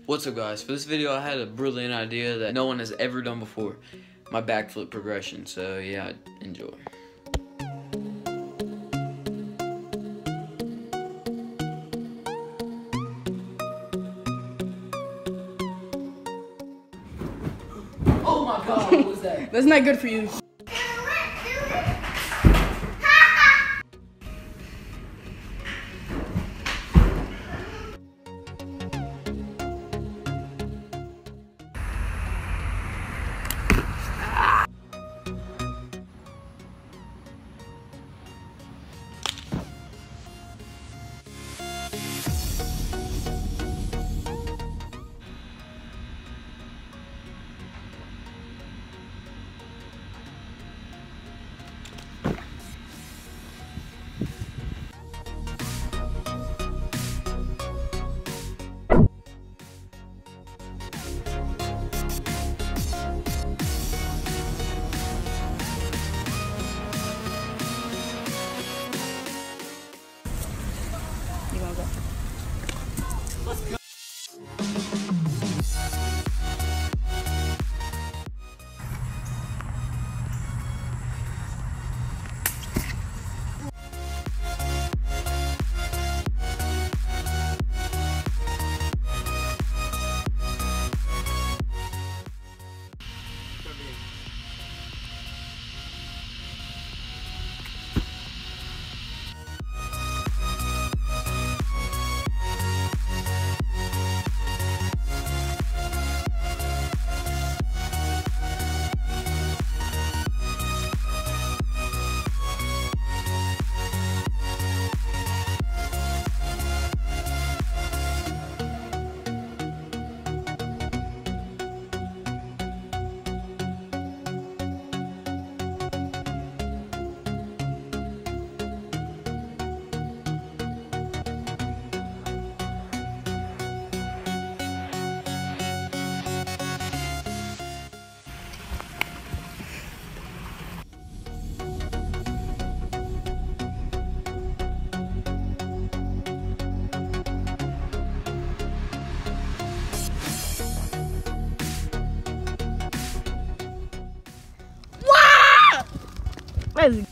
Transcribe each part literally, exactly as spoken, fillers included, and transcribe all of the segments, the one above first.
What's up, guys? For this video I had a brilliant idea that no one has ever done before. My backflip progression, so yeah, enjoy. Oh my god, what was that? That's not good for you. Let's go. Let's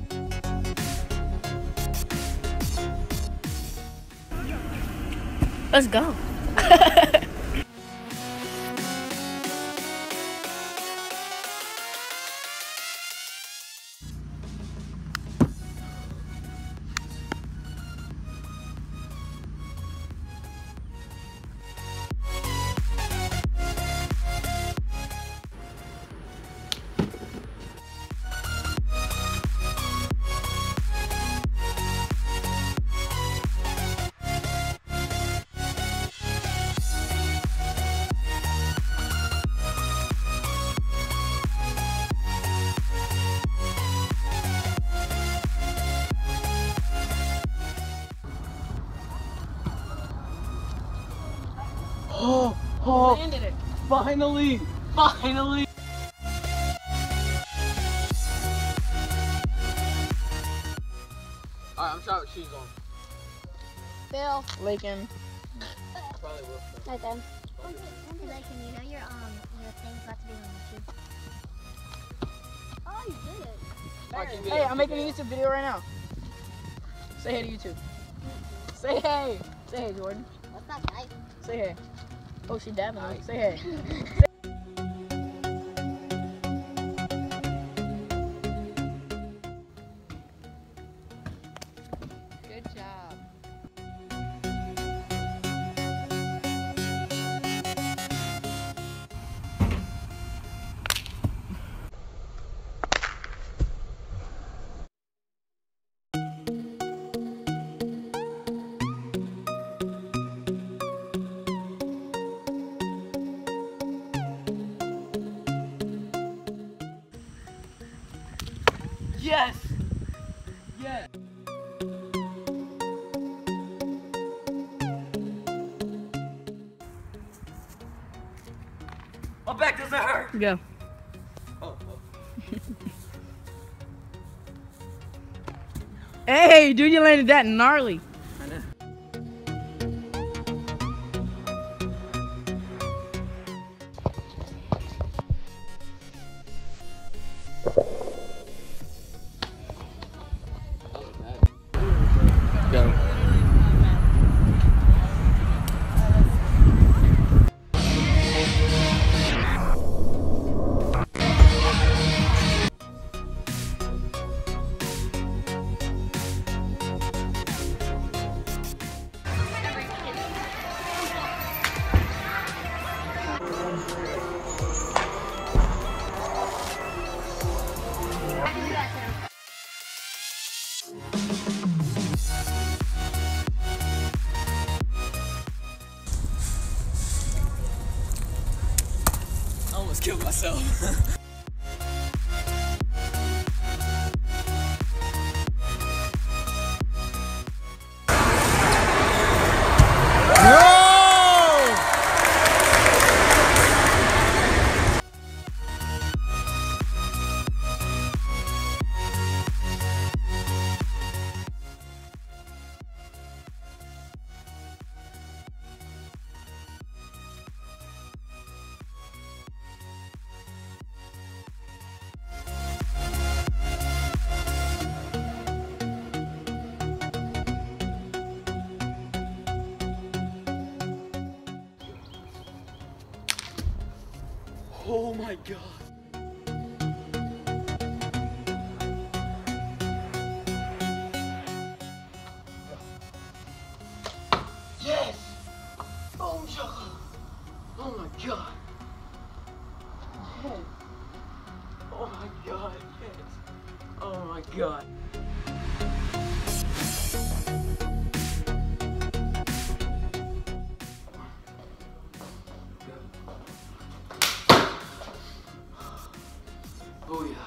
Let's go. Oh, oh, landed it. Finally, finally. Alright, I'm trying with shoes on. Bill. Lincoln. Probably will. Right then. Like, you know your um your thing's about to be on YouTube. Oh, you did it. Alright, keep it Hey, up, I'm keep making a it up. YouTube video right now. Say hey to YouTube. Say hey. Say hey, Jordan. What's that guy? Say hey. Oh, she dabbing me. Say hey. Good job. Yes! Yes! My back doesn't hurt! Go. Oh, oh. Hey, dude, you landed that gnarly. I know. almost killed myself. Oh my god. Yes! Oh, oh my god. Yes. Oh my god, yes. Oh my god. Oh yeah.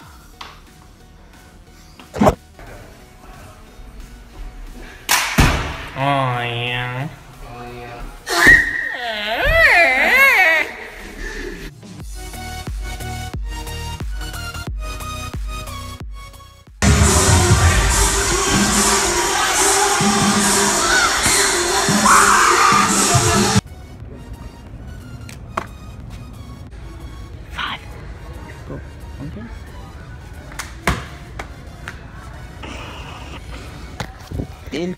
Oh yeah. Oh yeah. Five. Go. Okay. In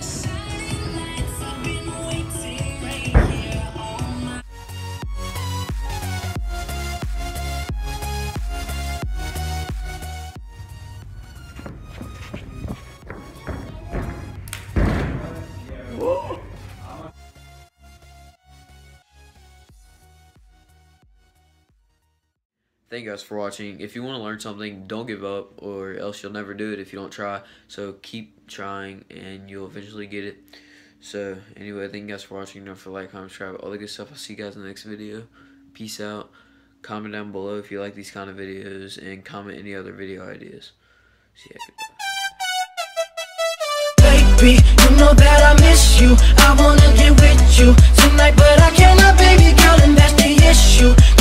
Thank you guys for watching. If you want to learn something, don't give up, or else you'll never do it if you don't try. So keep trying and you'll eventually get it. So anyway, thank you guys for watching. Don't forget to like, comment, subscribe, all the good stuff. I'll see you guys in the next video. Peace out. Comment down below if you like these kind of videos, and comment any other video ideas. See ya. Baby, you know that I miss you. I wanna get with you tonight, but I cannot, baby girl, and that's the issue.